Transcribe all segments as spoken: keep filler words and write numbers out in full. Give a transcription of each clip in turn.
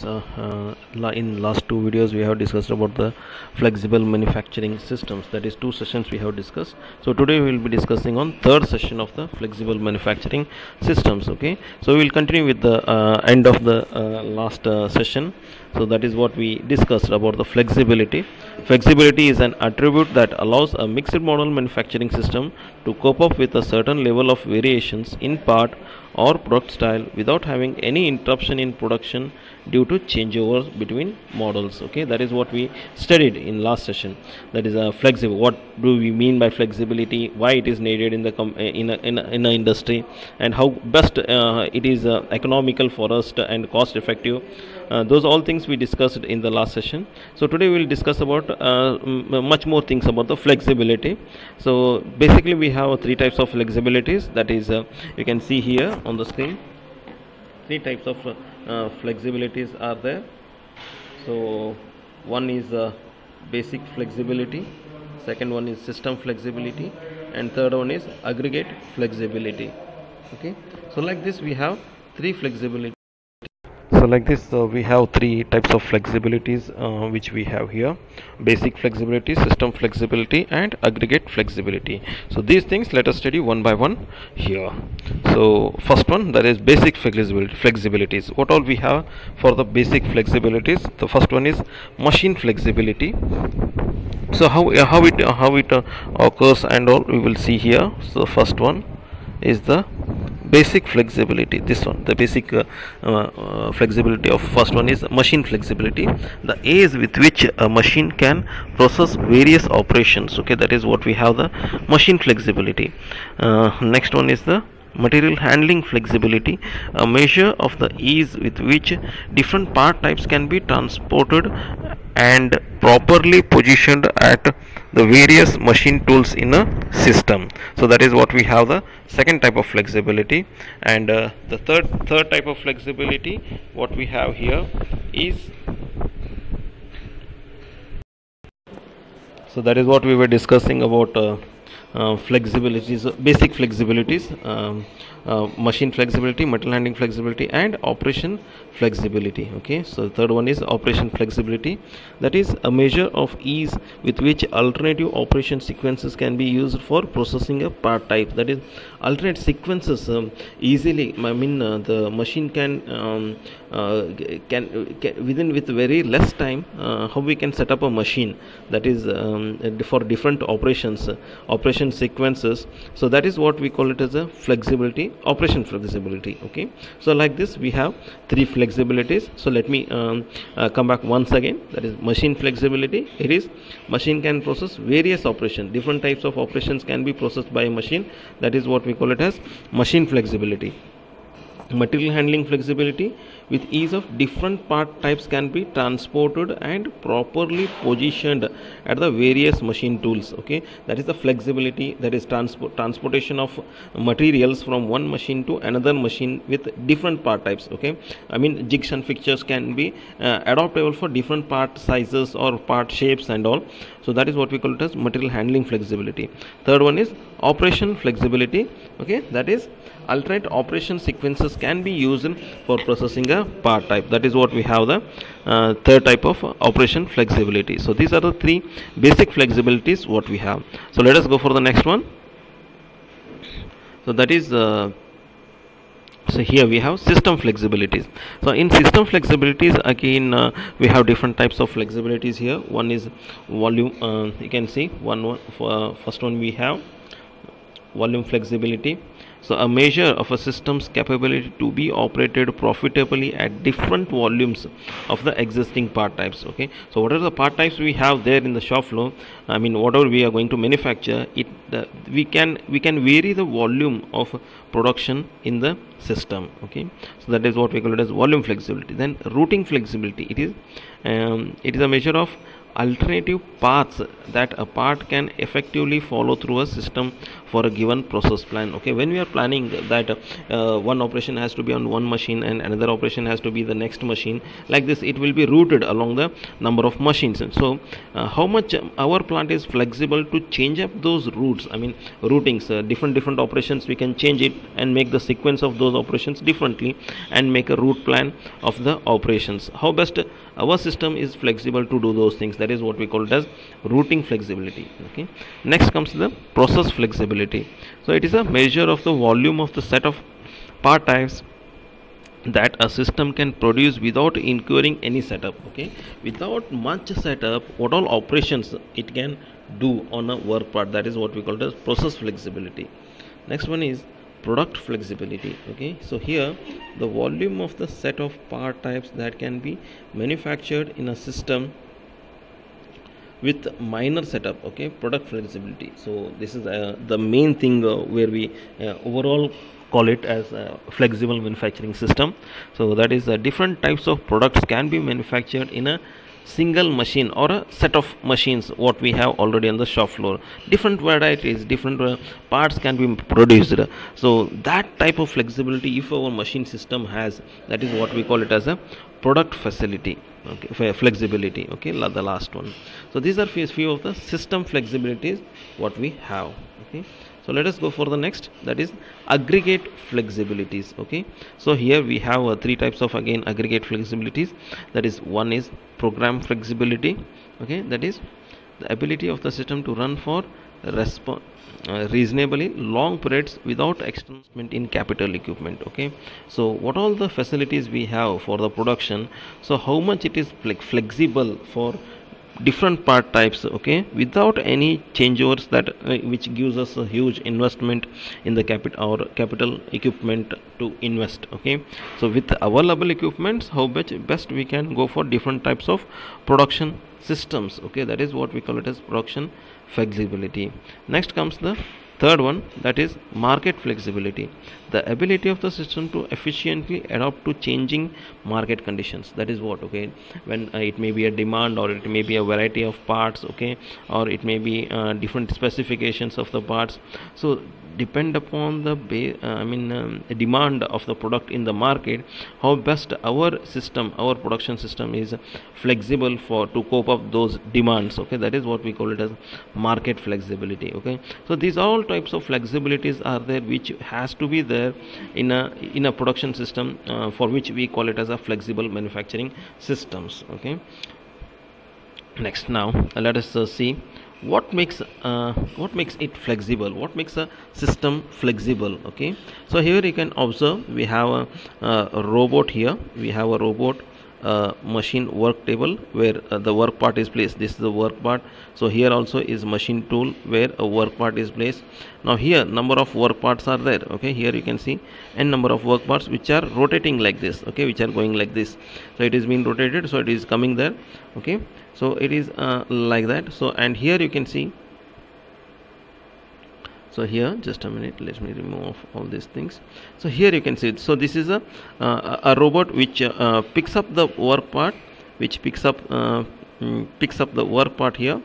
uh, uh, la- in last two videos we have discussed about the flexible manufacturing systems. That is two sessions we have discussed. So today we will be discussing on third session of the flexible manufacturing systems. Okay, so we will continue with the uh, end of the uh, last uh, session. So that is what we discussed about the flexibility. Flexibility is an attribute that allows a mixed model manufacturing system to cope up with a certain level of variations in part or product style without having any interruption in production due to changeovers between models. Okay, that is what we studied in last session. That is a flexible. What do we mean by flexibility? Why it is needed in the com- in a, in a, in a industry, and how best uh, it is uh, economical for us to, and cost effective. Uh, those all things we discussed in the last session. So today we will discuss about uh, m- much more things about the flexibility. So basically we have three types of flexibilities. That is uh, you can see here on the screen. Three types of uh, uh, flexibilities are there. So one is uh, basic flexibility, second one is system flexibility, and third one is aggregate flexibility. Okay, so like this we have three flexibility. So like this uh, we have three types of flexibilities uh, which we have here: basic flexibility, system flexibility, and aggregate flexibility. So these things let us study one by one here. So first one, that is basic flexibility flexibilities. What all we have for the basic flexibilities? The first one is machine flexibility. So how uh, how it uh, how it uh, occurs and all we will see here. So the first one is the basic flexibility. This one, the basic uh, uh, uh, flexibility of first one is machine flexibility, the ease with which a machine can process various operations. Okay, that is what we have, the machine flexibility. Uh, next one is the material handling flexibility, a measure of the ease with which different part types can be transported and properly positioned at the various machine tools in a system. So that is what we have, the second type of flexibility. And uh, the third third type of flexibility what we have here is, so that is what we were discussing about uh, uh, flexibilities, basic flexibilities, um, uh, machine flexibility, material handling flexibility, and operation flexibility. Okay, so the third one is operation flexibility, that is a measure of ease with which alternative operation sequences can be used for processing a part type. That is, alternate sequences um, easily, I mean uh, the machine can um, uh, can, can within with very less time uh, how we can set up a machine that is um, for different operations, uh, operation sequences. So that is what we call it as a flexibility, operation flexibility. Okay, so like this we have three flexibilities. So let me um, uh, come back once again. That is machine flexibility. It is machine can process various operations, different types of operations can be processed by a machine. That is what we call it as machine flexibility. Material handling flexibility, with ease of different part types can be transported and properly positioned at the various machine tools. Okay, that is the flexibility, that is transport transportation of materials from one machine to another machine with different part types. Okay, I mean jigs and fixtures can be uh, adaptable for different part sizes or part shapes and all. So that is what we call it as material handling flexibility. Third one is operation flexibility. Okay, that is alternate operation sequences can be used for processing a part type. That is what we have, the uh, third type of uh, operation flexibility. So these are the three basic flexibilities what we have. So let us go for the next one. So that is uh, so here we have system flexibilities. So in system flexibilities again uh, we have different types of flexibilities here. One is volume, uh, you can see one, one uh, first one we have volume flexibility. So a measure of a system's capability to be operated profitably at different volumes of the existing part types. Okay, so what are the part types we have there in the shop floor? I mean whatever we are going to manufacture, it uh, we can we can vary the volume of production in the system. Okay, so that is what we call it as volume flexibility. Then routing flexibility, it is um, it is a measure of alternative paths that a part can effectively follow through a system for a given process plan. Okay, when we are planning that uh, one operation has to be on one machine and another operation has to be the next machine, like this it will be routed along the number of machines. And so uh, how much our plant is flexible to change up those routes, I mean routings, uh, different different operations, we can change it and make the sequence of those operations differently and make a route plan of the operations. How best our system is flexible to do those things, that is what we call it as routing flexibility. Okay, next comes the process flexibility. So it is a measure of the volume of the set of part types that a system can produce without incurring any setup. Okay, without much setup, what all operations it can do on a work part, that is what we call it as process flexibility. Next one is product flexibility. Okay, so here the volume of the set of part types that can be manufactured in a system with minor setup. Okay, product flexibility. So this is uh, the main thing uh, where we uh, overall call it as a flexible manufacturing system. So that is uh, different types of products can be manufactured in a single machine or a set of machines what we have already on the shop floor. Different varieties, different uh, parts can be produced. So that type of flexibility if our machine system has, that is what we call it as a product facility. Okay, flexibility. Okay, the last one. So these are few of the system flexibilities what we have. Okay, so let us go for the next, that is aggregate flexibilities. Okay, so here we have uh, three types of again aggregate flexibilities. That is, one is program flexibility. Okay, that is the ability of the system to run for response uh, reasonably long periods without external investment in capital equipment. Okay, so what all the facilities we have for the production, so how much it is like flexible for different part types. Okay, without any changeovers that uh, which gives us a huge investment in the capital or capital equipment to invest. Okay, so with available equipments, how much best we can go for different types of production systems. Okay, that is what we call it as production flexibility. Next comes the third one, that is market flexibility, the ability of the system to efficiently adapt to changing market conditions. That is what, okay, when uh, it may be a demand or it may be a variety of parts. Okay, or it may be uh, different specifications of the parts. So depend upon the ba- uh, I mean um, demand of the product in the market, how best our system, our production system is flexible for to cope up those demands. Okay, that is what we call it as market flexibility. Okay, so these all types of flexibilities are there which has to be there in a in a production system uh, for which we call it as a flexible manufacturing systems. Okay, next now uh, let us uh, see what makes uh, what makes it flexible, what makes a system flexible. Okay, so here you can observe we have a, a robot. Here we have a robot uh, machine work table where uh, the work part is placed. This is the work part. So here also is machine tool where a work part is placed. Now here number of work parts are there. Okay, here you can see n number of work parts which are rotating like this. Okay, which are going like this. So it is being rotated, so it is coming there. Okay, so it is uh, like that. So and here you can see, so here just a minute, let me remove all these things. So here you can see, so this is a uh, a robot which uh, picks up the work part, which picks up uh, picks up the work part here.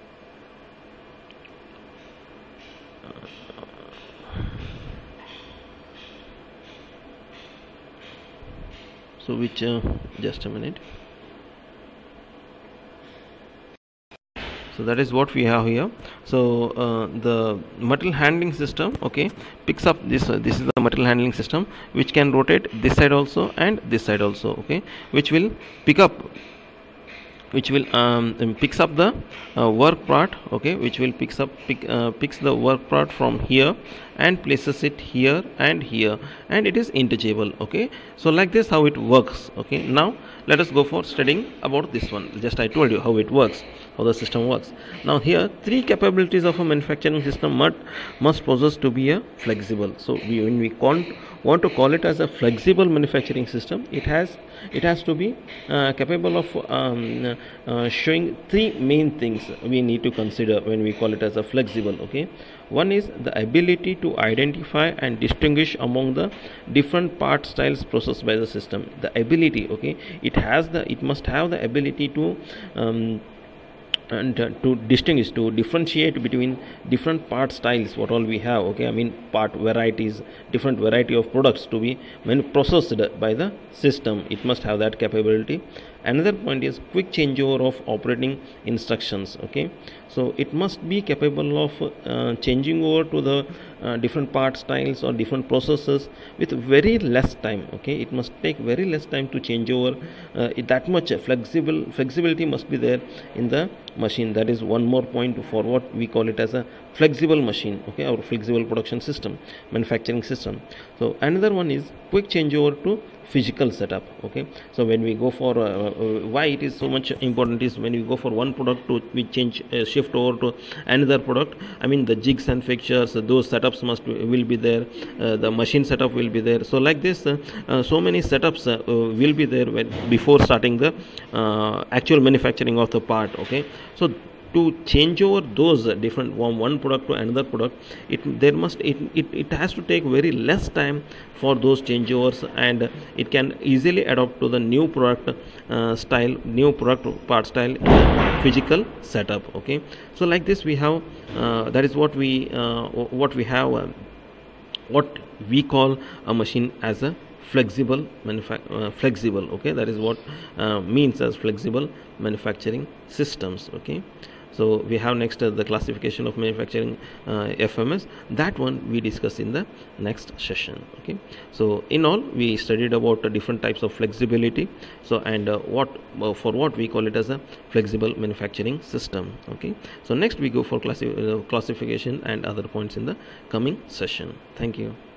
So which uh, just a minute. So that is what we have here. So uh, the material handling system, okay, picks up this. Uh, this is the material handling system which can rotate this side also and this side also. Okay, which will pick up, which will um, picks up the uh, work part. Okay, which will picks up pick, uh, picks the work part from here and places it here and here, and it is interchangeable. Okay, so like this how it works. Okay, now let us go for studying about this one. Just I told you how it works, how the system works. Now here three capabilities of a manufacturing system must must possess to be a flexible. So we, when we want want to call it as a flexible manufacturing system, it has it has to be uh, capable of um, uh, showing three main things we need to consider when we call it as a flexible. Okay, one is the ability to identify and distinguish among the different part styles processed by the system. The ability, okay, it has the it must have the ability to um, and uh, to distinguish, to differentiate between different part styles, what all we have, okay, I mean part varieties, different variety of products to be when processed by the system, it must have that capability. Another point is quick changeover of operating instructions, okay, so it must be capable of uh, changing over to the uh, different part styles or different processes with very less time, okay, it must take very less time to change over. Uh, it, that much flexible flexibility must be there in the machine. That is one more point for what we call it as a flexible machine, okay, or flexible production system, manufacturing system. So another one is quick changeover to physical setup, okay, so when we go for uh, uh, why it is so much important is when we go for one product to we change uh, shift over to another product, I mean the jigs and fixtures, uh, those setups must will be there, uh, the machine setup will be there. So like this uh, uh, so many setups uh, uh, will be there when, before starting the uh, actual manufacturing of the part, okay. So to change over those different from one product to another product, it there must it, it, it has to take very less time for those changeovers, and it can easily adapt to the new product uh, style, new product part style uh, physical setup, okay. So like this we have uh, that is what we uh, what we have uh, what we call a machine as a flexible manufac- uh, flexible, okay, that is what uh, means as flexible manufacturing systems, okay. So we have next uh, the classification of manufacturing uh, F M S. That one we discuss in the next session, okay. So in all we studied about uh, different types of flexibility, so and uh, what uh, for what we call it as a flexible manufacturing system, okay. So next we go for classi- uh, classification and other points in the coming session. Thank you.